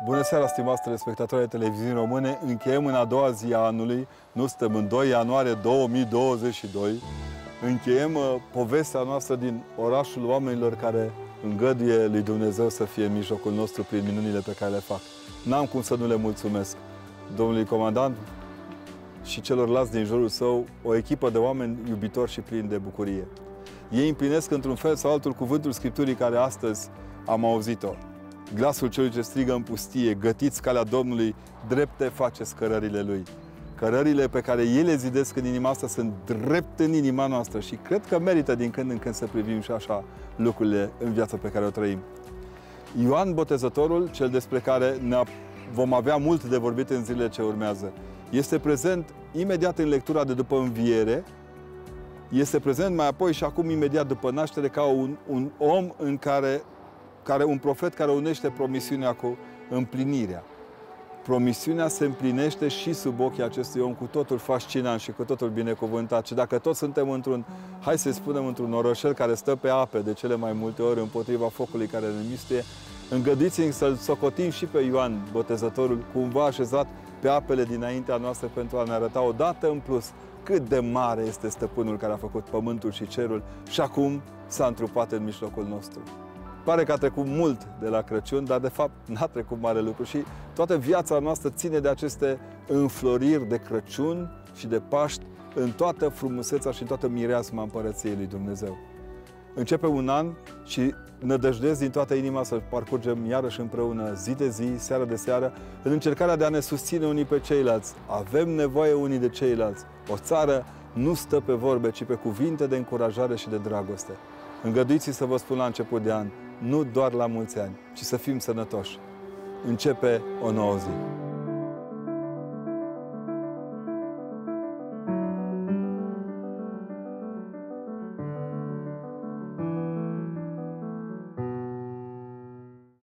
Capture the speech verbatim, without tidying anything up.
Bună seara, stimați telespectatori ai televiziunii române! Încheiem în a doua zi a anului, nu suntem în doi ianuarie două mii douăzeci și doi. Încheiem uh, povestea noastră din orașul oamenilor care îngăduie lui Dumnezeu să fie în mijlocul nostru prin minunile pe care le fac. N-am cum să nu le mulțumesc domnului comandant și celorlalți din jurul său, o echipă de oameni iubitori și plini de bucurie. Ei împlinesc într-un fel sau altul cuvântul Scripturii care astăzi am auzit-o. Glasul celui ce strigă în pustie, gătiți calea Domnului, drepte faceți cărările Lui. Cărările pe care El le zidesc în inima asta sunt drept în inima noastră și cred că merită din când în când să privim și așa lucrurile în viața pe care o trăim. Ioan Botezătorul, cel despre care ne vom avea mult de vorbit în zilele ce urmează, este prezent imediat în lectura de după înviere, este prezent mai apoi și acum imediat după naștere ca un, un om în care care un profet care unește promisiunea cu împlinirea. Promisiunea se împlinește și sub ochii acestui om cu totul fascinant și cu totul binecuvântat. Și dacă toți suntem într-un, hai să spunem, într-un orășel care stă pe ape de cele mai multe ori împotriva focului care ne mistuie, îngăduiți-mi să-l socotim și pe Ioan Botezătorul cumva așezat pe apele dinaintea noastră pentru a ne arăta odată în plus cât de mare este stăpânul care a făcut pământul și cerul și acum s-a întrupat în mijlocul nostru. Pare că a trecut mult de la Crăciun, dar de fapt n-a trecut mare lucru și toată viața noastră ține de aceste înfloriri de Crăciun și de Paști în toată frumusețea și în toată mireasma Împărăției lui Dumnezeu. Începe un an și nădăjduiesc din toată inima să parcurgem iarăși împreună, zi de zi, seară de seară, în încercarea de a ne susține unii pe ceilalți. Avem nevoie unii de ceilalți. O țară nu stă pe vorbe, ci pe cuvinte de încurajare și de dragoste. Îngăduiți-i să vă spun la început de an, nu doar la mulți ani, ci să fim sănătoși. Începe o nouă zi.